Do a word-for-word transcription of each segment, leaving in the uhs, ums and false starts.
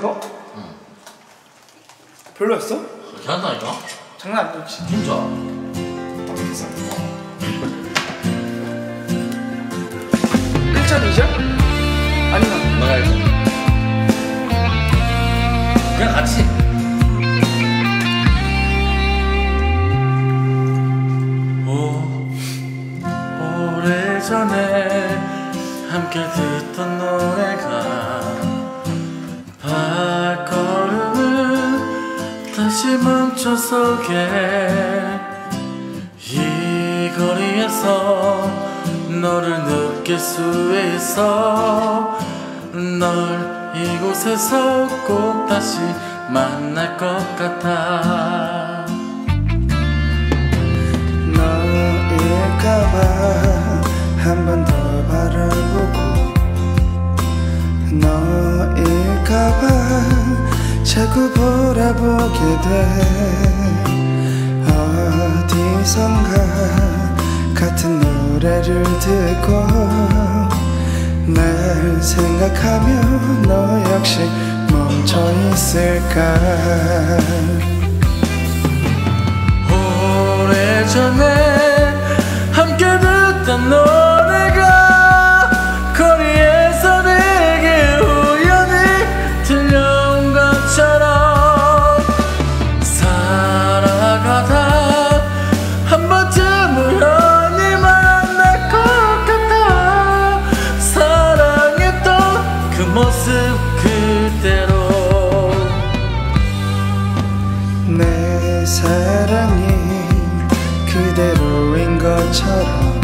이거? 응. 별로였어? 괜찮다니까? 장난 아니지. 진짜. 알겠어. 일 점, 이 점? 아니면 내가 일 점. 그냥 같이. 오, 오래전에 함께 듣던 노래가 발걸음을 다시 멈춰서게 이 거리에서 너를 느낄 수 있어. 널 이곳에서 꼭 다시 만날 것 같아. 너일까봐 한 번 더 바라보고 너일까봐 자꾸 바라보게 돼. 어디선가 같은 노래를 듣고 날 생각하며 너 역시 멈춰 있을까. 오래전에 함께 듣던 노래가 거리에서 내게 우연히 들려온 것처럼 살아가다 한 번쯤 우연히 만날 것 같아. 사랑했던 그 모습 그대로 내 사랑이 그대로인 것처럼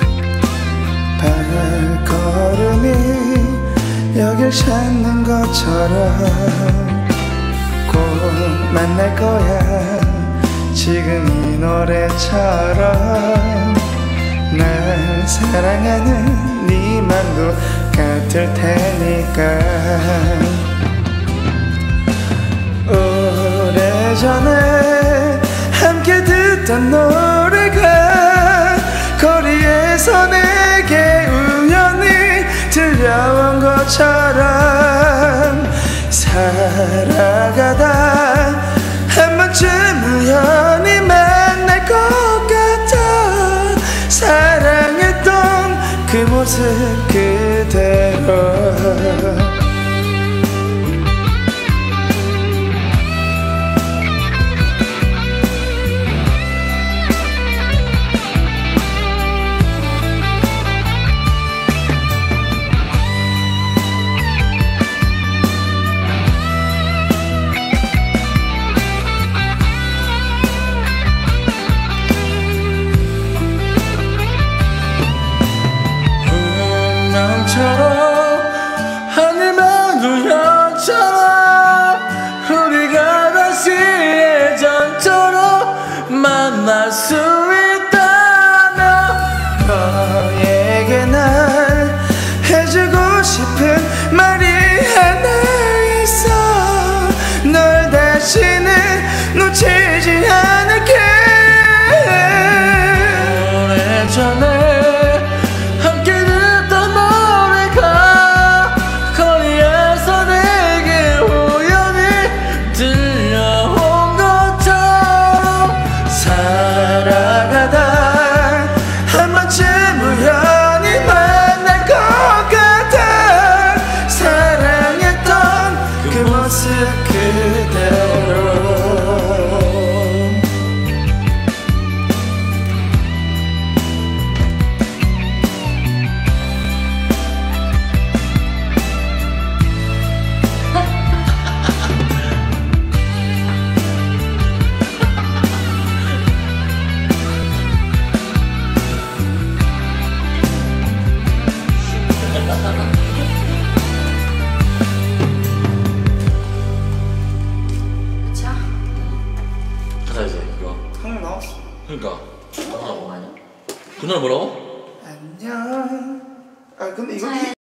발걸음이 여길 찾는 것처럼 꼭 만날 거야. 지금 이 노래처럼 날 사랑하는 네 맘도 같을 테니까. 오래전에 함께 듣던 노래가 거리에서 내게 우연히 들려온 것처럼 살아가다 한 번쯤 우연히 만날 것 같아. 사랑했던 그 모습 그대로 아니면 우연처럼 우리가 다시 예전처럼 만날 수 있다면 너에게 날 해주고 싶은 말이 하나 있어. 널 다시는 놓치지 않을게. 오래전에 그니까 그 노래 뭐라고? 안녕. 아 근데 이거